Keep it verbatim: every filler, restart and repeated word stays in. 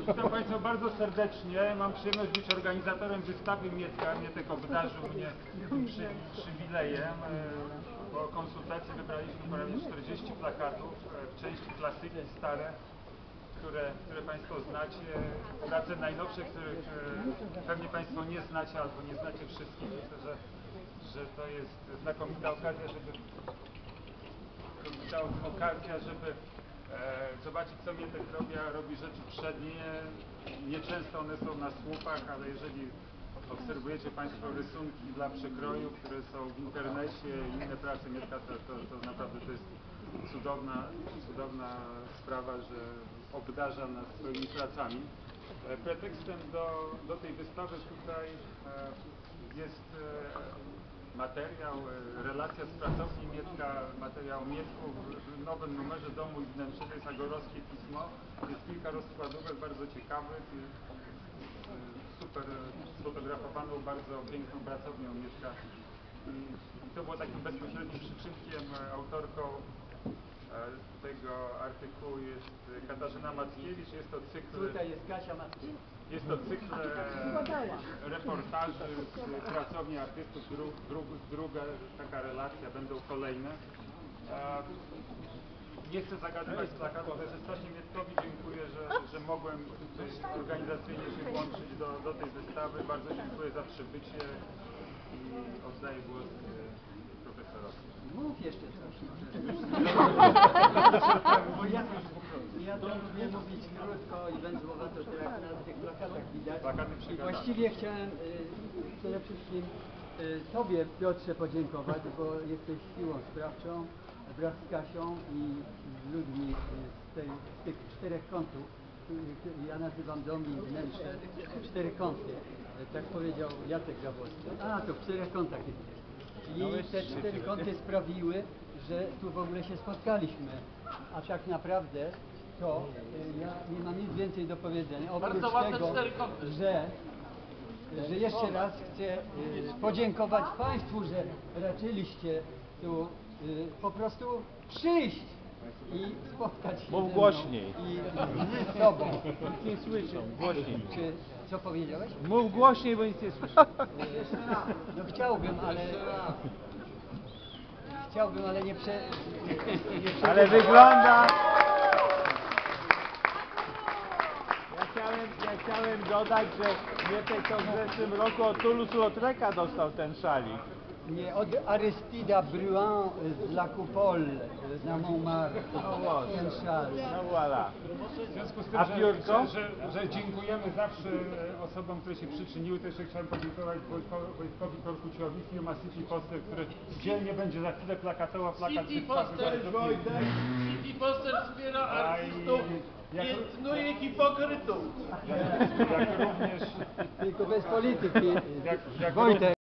Witam Państwa bardzo serdecznie. Mam przyjemność być organizatorem wystawy Mietka. Mietek obdarzył mnie przy, przywilejem. Po konsultacji wybraliśmy prawie czterdzieści plakatów, w części klasyki stare, które, które Państwo znacie, prace najnowsze, których pewnie Państwo nie znacie albo nie znacie wszystkich. Myślę, że, że to jest znakomita okazja, żeby, znakomita okazja, żeby E, zobaczyć, co Mietek robi, a robi rzeczy przednie. Nieczęsto one są na słupach, ale jeżeli obserwujecie Państwo rysunki dla przekroju, które są w internecie i inne prace Mietka, to, to, to naprawdę to jest cudowna, cudowna sprawa, że obdarza nas swoimi pracami. E, pretekstem do, do tej wystawy tutaj e, jest e, materiał, relacja z pracowni Mietka, materiał Mietku w nowym numerze Domu i Wnętrza, to jest Agorowskie Pismo. Jest kilka rozkładówek bardzo ciekawych, super sfotografowaną, bardzo piękną pracownią Mietka. I to było takim bezpośrednim przyczynkiem. Autorką tego artykułu jest Katarzyna Mackiewicz. Jest to cykl... Tutaj jest Kasia Mackiewicz. Jest to cykl reportaży z pracowni artystów, dru, dru, druga taka relacja, będą kolejne. Nie chcę zagadywać plakatu, ale strasznie Mietkowi dziękuję, że, że mogłem tutaj organizacyjnie się włączyć do, do tej wystawy. Bardzo dziękuję za przybycie i oddaję głos profesorowi. Mów jeszcze coś. Bo ja, ja to lubię mówić krótko i węzłowato, to jak na tych plakatach widać. I właściwie chciałem y, przede wszystkim y, Tobie, Piotrze, podziękować, bo jesteś siłą sprawczą wraz z Kasią i z ludźmi z, tej, z tych czterech kątów. Ja nazywam dom i wnętrze cztery kąty. Tak powiedział Jacek Gawłowski. A, to w czterech kątach jest. I te cztery kąty sprawiły, że tu w ogóle się spotkaliśmy. A tak naprawdę to ja nie mam nic więcej do powiedzenia. Oprócz tego, że, że jeszcze raz chcę podziękować Państwu, że raczyliście tu po prostu przyjść i spotkać się. Mów głośniej. I z sobą. Nic nie słyszą, głośniej. Czy, co powiedziałeś? Mów głośniej, bo nic nie słyszą. No chciałbym, ale... Chciałbym, ale nie prze... Nie prze... Ale wygląda... Ja chciałem, ja chciałem dodać, że Mietek to w zeszłym roku od Toulouse-Lautreka dostał ten szalik. Nie, od Aristida Bruin z La Coupole na Montmartre. No ten szal. No voilà. W związku z tym, A że, piórko? że, że, że dziękujemy zawsze osobom, które się przyczyniły, też chciałem podziękować Wojtkowi Korkuciowi, firma City Poster, który dzielnie będzie za chwilę plakatował plakat City Poster, Wojtek, City Poster wspiera artystów, piętnuje hipokrytów. Jak, jak również... Tylko bez polityki. Jak, jak Wojtek.